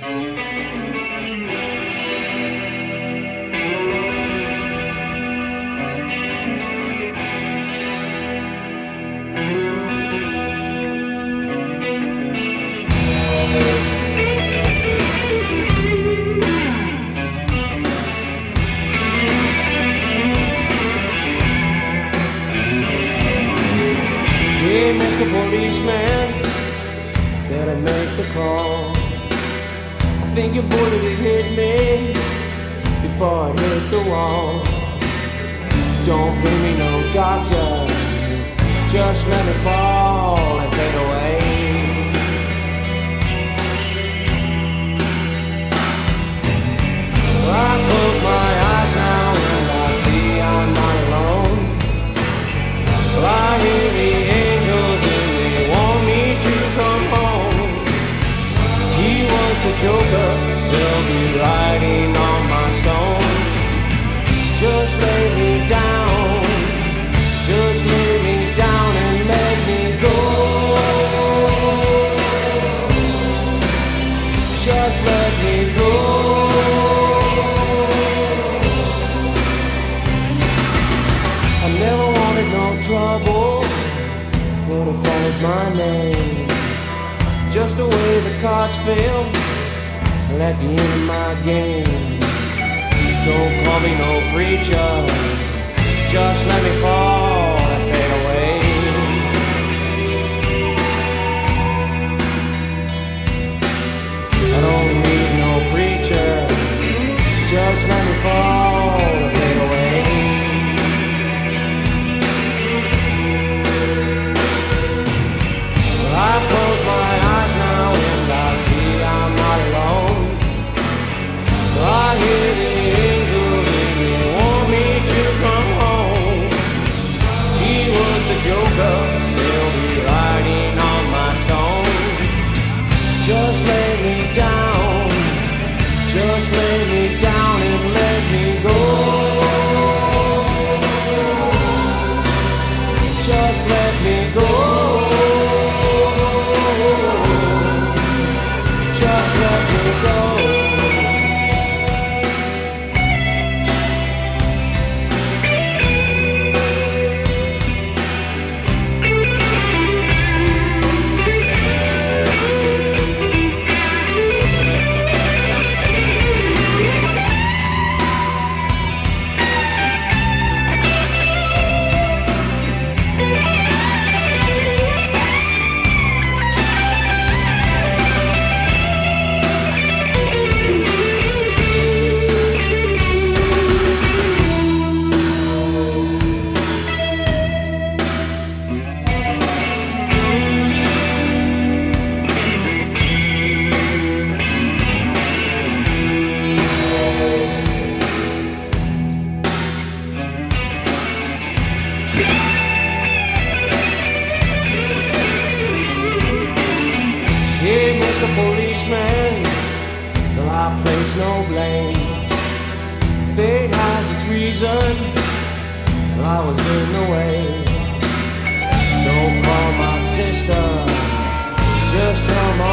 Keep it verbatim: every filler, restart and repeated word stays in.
Hey, Mister Policeman, better make the call. I think your bullet had hit me before it hit the wall. Don't bring me no doctor, just let me fall and fade away. I close my eyes now and I see I'm not alone. I hear the angels and they want me to come home. He was the Joker, they'll be writing on my stone. Just lay me down, just lay me down and let me go. Just let me go. I never wanted no trouble, but it follows my name. Just the way the cards fell at the end of my game. Don't call me no preacher, just let me fall and fade away. I don't need no preacher, just let me fall and fade away. I close my eyes now and I see I'm not alone. I hear the angels and they want me to come home. He was the Joker, they'll be writing on my stone. Just lay me down, just lay me down and let me go. Just let me go. Just let me go. Policeman, well, I place no blame. Fate has its reason, well, I was in the way. Don't call my sister, just come